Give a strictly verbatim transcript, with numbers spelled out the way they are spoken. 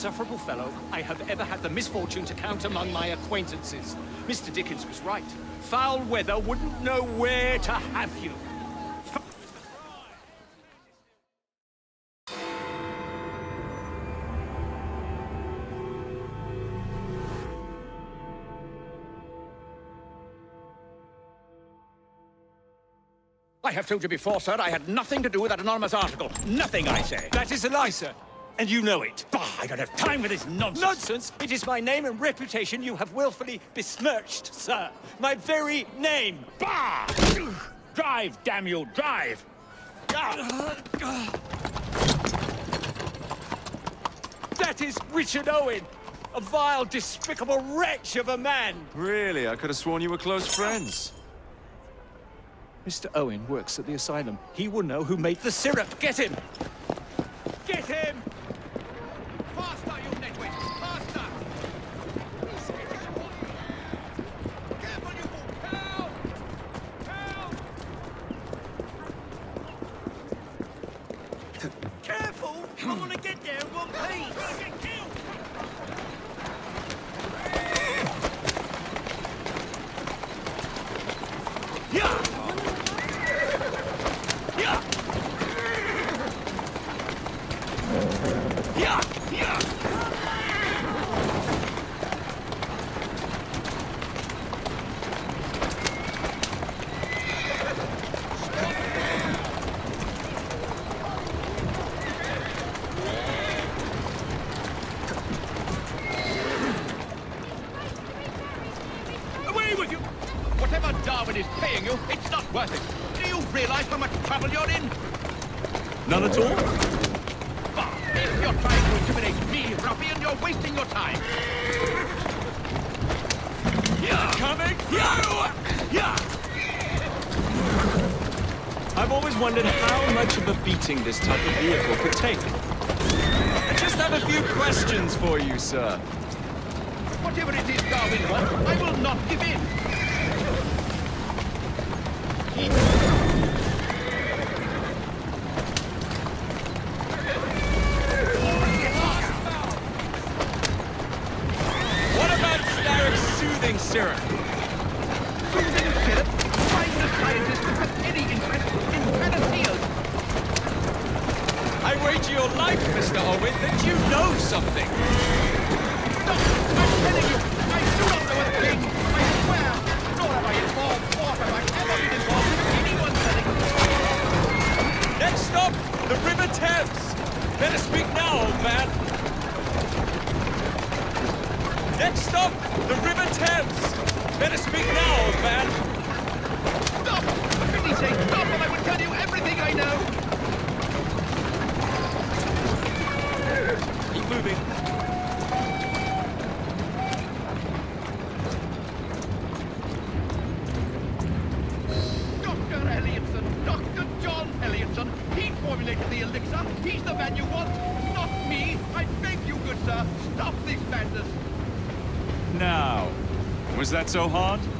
insufferable fellow I have ever had the misfortune to count among my acquaintances. Mister Dickens was right. Foul weather wouldn't know where to have you. I have told you before, sir, I had nothing to do with that anonymous article. Nothing, I say. That is a lie, sir. And you know it. Bah, I don't have time for this nonsense. Nonsense? It is my name and reputation you have willfully besmirched, sir. My very name. Bah! Drive, damn you, drive! That is Richard Owen, a vile, despicable wretch of a man. Really? I could have sworn you were close friends. Mister Owen works at the asylum. He will know who made the syrup. Get him! Get him! Faster, you nitwit! Faster! Careful, you fool! Help! Help! Careful! I want to get there in one piece! Gonna get killed! Yeah! Yeah! Yeah! Away with you! Whatever Darwin is paying you, it's not worth it. Do you realize how much trouble you're in? None at all? If you're trying to intimidate me, ruffian, you're wasting your time. Yeah. Coming through! Yeah. I've always wondered how much of a beating this type of vehicle could take. I just have a few questions for you, sir. Whatever it is Darwin wants, I will not give in. Soothing syrup. Soothing syrup? Find a scientist who has any interest in panaceas. I wager your life, Mister Owen, that you know something. Stop! I'm telling you, I do not know a thing. I swear, nor have I involved, nor have I ever been involved in anyone selling. Next stop, the River Thames. Better speak now, old man. Next stop, the River Thames. Better speak now, old man. Stop! For pity's sake, stop, or I will tell you everything I know. Keep moving. Doctor Elliotson, Doctor John Elliotson. He formulated the elixir. He's the man you want, not me. I beg you, good sir, stop this madness. Now, was that so hard?